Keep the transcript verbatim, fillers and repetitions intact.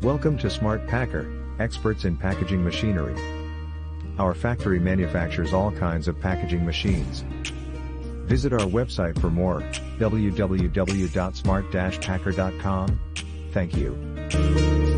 Welcome to Smart Packer, experts in packaging machinery. Our factory manufactures all kinds of packaging machines. Visit our website for more, w w w dot smart dash packer dot com. Thank you.